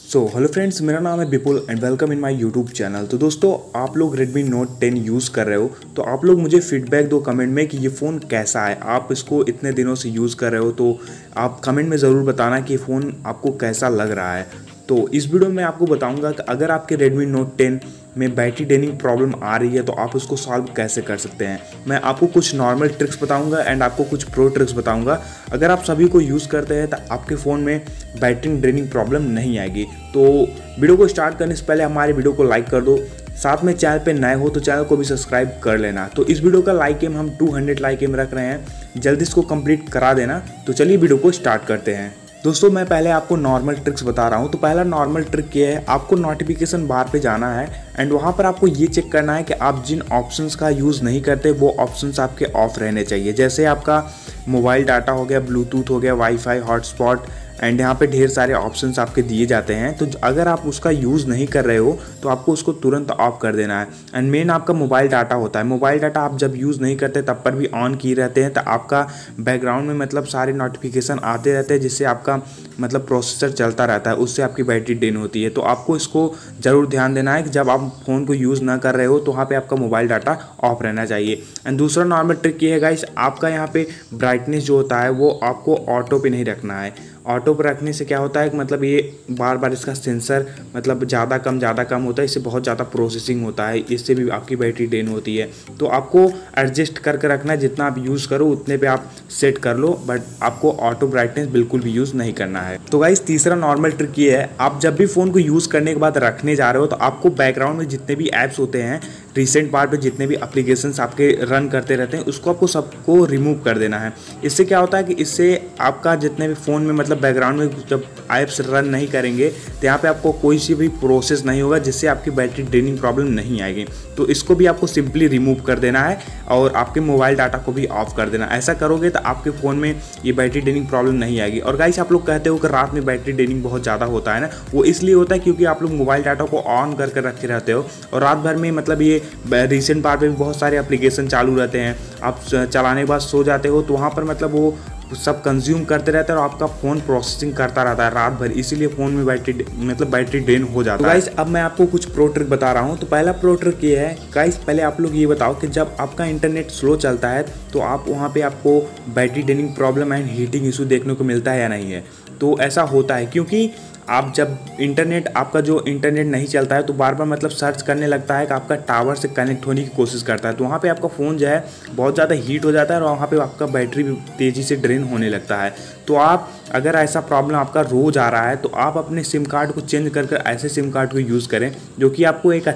Hello friends, मेरा नाम है Vipul and welcome in my YouTube channel. तो दोस्तों, आप लोग Redmi Note 10 यूज़ कर रहे हो तो आप लोग मुझे फीडबैक दो कमेंट में कि ये फ़ोन कैसा है। आप इसको इतने दिनों से यूज़ कर रहे हो तो आप कमेंट में ज़रूर बताना कि ये फ़ोन आपको कैसा लग रहा है। तो इस वीडियो में आपको बताऊंगा कि अगर आपके Redmi Note 10 में बैटरी ड्रेनिंग प्रॉब्लम आ रही है तो आप उसको सॉल्व कैसे कर सकते हैं। मैं आपको कुछ नॉर्मल ट्रिक्स बताऊंगा एंड आपको कुछ प्रो ट्रिक्स बताऊंगा। अगर आप सभी को यूज़ करते हैं तो आपके फ़ोन में बैटरी ड्रेनिंग प्रॉब्लम नहीं आएगी। तो वीडियो को स्टार्ट करने से पहले हमारे वीडियो को लाइक कर दो, साथ में चैनल पे नए हो तो चैनल को भी सब्सक्राइब कर लेना। तो इस वीडियो का लाइक एम हम 200 लाइक एम रख रहे हैं, जल्दी इसको कंप्लीट करा देना। तो चलिए वीडियो को स्टार्ट करते हैं। दोस्तों, मैं पहले आपको नॉर्मल ट्रिक्स बता रहा हूँ। तो पहला नॉर्मल ट्रिक ये है, आपको नोटिफिकेशन बार पे जाना है एंड वहाँ पर आपको ये चेक करना है कि आप जिन ऑप्शंस का यूज़ नहीं करते वो ऑप्शंस आपके ऑफ रहने चाहिए। जैसे आपका मोबाइल डाटा हो गया, ब्लूटूथ हो गया, वाईफाई, हॉटस्पॉट एंड यहाँ पे ढेर सारे ऑप्शंस आपके दिए जाते हैं। तो अगर आप उसका यूज़ नहीं कर रहे हो तो आपको उसको तुरंत ऑफ कर देना है। एंड मेन आपका मोबाइल डाटा होता है। मोबाइल डाटा आप जब यूज़ नहीं करते तब पर भी ऑन किए रहते हैं तो आपका बैकग्राउंड में मतलब सारे नोटिफिकेशन आते रहते हैं, जिससे आपका मतलब प्रोसेसर चलता रहता है, उससे आपकी बैटरी ड्रेन होती है। तो आपको इसको ज़रूर ध्यान देना है कि जब आप फ़ोन को यूज़ ना कर रहे हो तो वहाँ पे आपका मोबाइल डाटा ऑफ रहना चाहिए। एंड दूसरा नॉर्मल ट्रिक ये है गाइस, आपका यहाँ पे ब्राइटनेस जो होता है वो आपको ऑटो पे नहीं रखना है। ऑटो पर रखने से क्या होता है कि मतलब ये बार बार इसका सेंसर मतलब ज़्यादा कम होता है, इससे बहुत ज़्यादा प्रोसेसिंग होता है, इससे भी आपकी बैटरी ड्रेन होती है। तो आपको एडजस्ट करके रखना है, जितना आप यूज़ करो उतने पे आप सेट कर लो, बट आपको ऑटो ब्राइटनेस बिल्कुल भी यूज़ नहीं करना है। तो गाइस, तीसरा नॉर्मल ट्रिक ये है, आप जब भी फ़ोन को यूज़ करने के बाद रखने जा रहे हो तो आपको बैकग्राउंड में जितने भी ऐप्स होते हैं, रिसेंट बार पे जितने भी एप्लीकेशंस आपके रन करते रहते हैं, उसको आपको सबको रिमूव कर देना है। इससे क्या होता है कि इससे आपका जितने भी फ़ोन में मतलब बैकग्राउंड में जब ऐप्स रन नहीं करेंगे तो यहाँ पे आपको कोई सी भी प्रोसेस नहीं होगा, जिससे आपकी बैटरी ड्रेनिंग प्रॉब्लम नहीं आएगी। तो इसको भी आपको सिंपली रिमूव कर देना है और आपके मोबाइल डाटा को भी ऑफ कर देना। ऐसा करोगे तो आपके फ़ोन में ये बैटरी ड्रेनिंग प्रॉब्लम नहीं आएगी। और गाइस, आप लोग कहते हो कि रात में बैटरी ड्रेनिंग बहुत ज़्यादा होता है ना, वो इसलिए होता है क्योंकि आप लोग मोबाइल डाटा को ऑन करके रखे रहते हो और रात भर में मतलब ये रिसेंट बार पे भी बहुत सारे एप्लीकेशन चालू रहते हैं। आप चलाने के बाद सो जाते हो तो वहाँ पर मतलब वो सब कंज्यूम करते रहते हैं और आपका फ़ोन प्रोसेसिंग करता रहता है रात भर, इसीलिए फ़ोन में बैटरी ड्रेन हो जाता है। गाइस, अब मैं आपको कुछ प्रो ट्रिक बता रहा हूँ। तो पहला प्रो ट्रिक ये है गाइस, पहले आप लोग ये बताओ कि जब आपका इंटरनेट स्लो चलता है तो आप वहाँ पे आपको battery draining problem and heating issue देखने को मिलता है या नहीं है। तो ऐसा होता है क्योंकि आप जब आपका जो इंटरनेट नहीं चलता है तो बार बार मतलब सर्च करने लगता है कि आपका टावर से कनेक्ट होने की कोशिश करता है, तो वहाँ पे आपका फ़ोन जो है बहुत ज़्यादा हीट हो जाता है और वहाँ पे आपका बैटरी भी तेज़ी से ड्रेन होने लगता है। तो आप अगर ऐसा प्रॉब्लम आपका रोज़ आ रहा है तो आप अपने सिम कार्ड को चेंज कर ऐसे सिम कार्ड को यूज़ करें जो कि आपको एक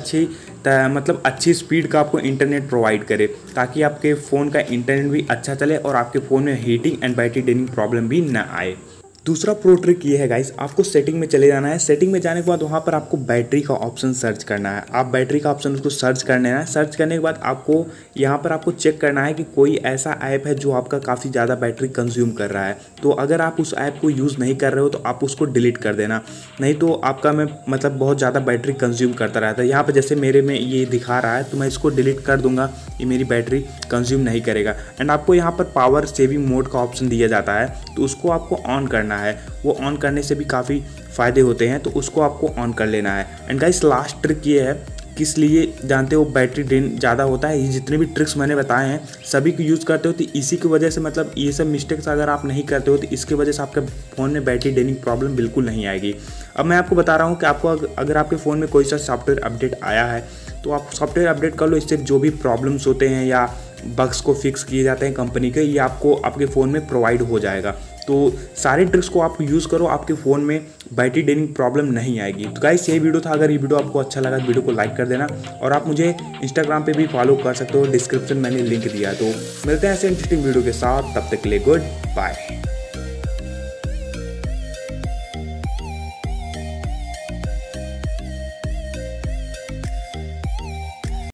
अच्छी स्पीड का आपको इंटरनेट प्रोवाइड करे, ताकि आपके फ़ोन का इंटरनेट भी अच्छा चले और आपके फ़ोन में heating and battery draining problem भी ना आए। दूसरा प्रो ट्रिक ये है गाइस, आपको सेटिंग में चले जाना है। सेटिंग में जाने के बाद वहाँ पर आपको बैटरी का ऑप्शन सर्च करना है। आप बैटरी का ऑप्शन उसको सर्च करना है। सर्च करने के बाद आपको यहाँ पर आपको चेक करना है कि कोई ऐसा ऐप है जो आपका काफ़ी ज़्यादा बैटरी कंज्यूम कर रहा है। तो अगर आप उस ऐप को यूज़ नहीं कर रहे हो तो आप उसको डिलीट कर देना, नहीं तो आपका में मतलब बहुत ज़्यादा बैटरी कंज्यूम करता रहता है। यहाँ पर जैसे मेरे में ये दिखा रहा है तो मैं इसको डिलीट कर दूँगा, ये मेरी बैटरी कंज्यूम नहीं करेगा। एंड आपको यहाँ पर पावर सेविंग मोड का ऑप्शन दिया जाता है, तो उसको आपको ऑन करना है। वो ऑन करने से भी काफ़ी फ़ायदे होते हैं, तो उसको आपको ऑन कर लेना है। एंड गाइस, लास्ट ट्रिक ये है, किस लिए जानते हो बैटरी ड्रेन ज़्यादा होता है। ये जितने भी ट्रिक्स मैंने बताए हैं सभी को यूज़ करते हो तो इसी की वजह से मतलब ये सब मिस्टेक्स अगर आप नहीं करते हो तो इसकी वजह से आपके फ़ोन में बैटरी ड्रेनिंग प्रॉब्लम बिल्कुल नहीं आएगी। अब मैं आपको बता रहा हूँ कि आपको अगर आपके फ़ोन में कोई सा सॉफ्टवेयर अपडेट आया है तो आप सॉफ्टवेयर अपडेट कर लो। इससे जो भी प्रॉब्लम्स होते हैं या बग्स को फिक्स किए जाते हैं कंपनी के, ये आपको आपके फ़ोन में प्रोवाइड हो जाएगा। तो सारे ट्रिक्स को आप यूज़ करो, आपके फ़ोन में बैटरी ड्रेनिंग प्रॉब्लम नहीं आएगी। तो गाइस, यही वीडियो था। अगर ये वीडियो आपको अच्छा लगा तो वीडियो को लाइक कर देना और आप मुझे इंस्टाग्राम पे भी फॉलो कर सकते हो, डिस्क्रिप्शन मैंने लिंक दिया। तो मिलते हैं ऐसे इंटरेस्टिंग वीडियो के साथ, तब तक के लिए गुड बाय।